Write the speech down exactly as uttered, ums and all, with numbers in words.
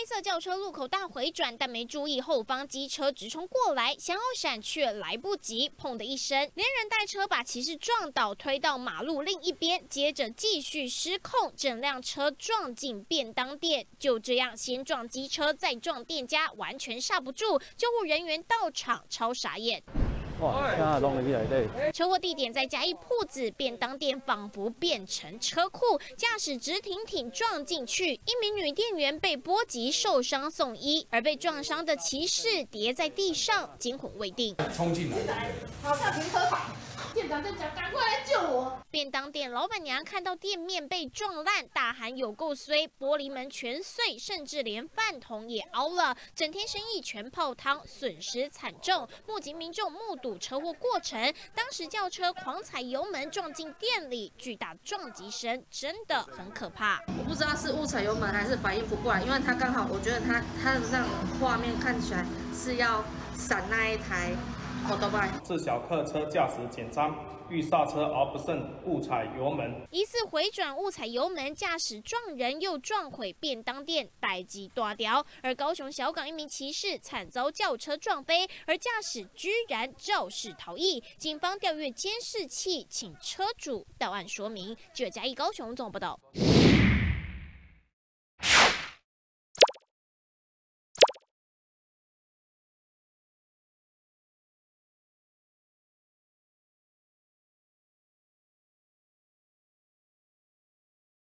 色轿车路口大回转，但没注意后方机车直冲过来，想要闪却来不及，砰的一声，连人带车把骑士撞倒，推到马路另一边，接着继续失控，整辆车撞进便当店。就这样，先撞机车，再撞店家，完全刹不住。救护人员到场，超傻眼。 哇！现在弄了起来对。 车祸地点在嘉义铺子，便当店仿佛变成车库，驾驶直挺挺撞进去，一名女店员被波及受伤送医，而被撞伤的骑士跌在地上，惊魂未定。 冲进来， 好像停车场。 店长在讲，赶快来救我！ 便当店老板娘看到店面被撞烂，大喊有够衰，玻璃门全碎，甚至连饭桶也凹了，整天生意全泡汤，损失惨重。目击民众目睹车祸过程，当时轿车狂踩油门撞进店里，巨大撞击声真的很可怕。 我不知道是误踩油门还是反应不过来，因为他刚好，我觉得他他让画面看起来是要闪那一台。 是小客车驾驶紧张，欲刹车而不慎，误踩油门。 疑似回转误踩油门，驾驶撞人又撞毁便当店，代志大条。而高雄小港一名骑士惨遭轿车撞飞，而驾驶居然肇事逃逸。警方调阅监视器，请车主到案说明。记者嘉义高雄综合报道。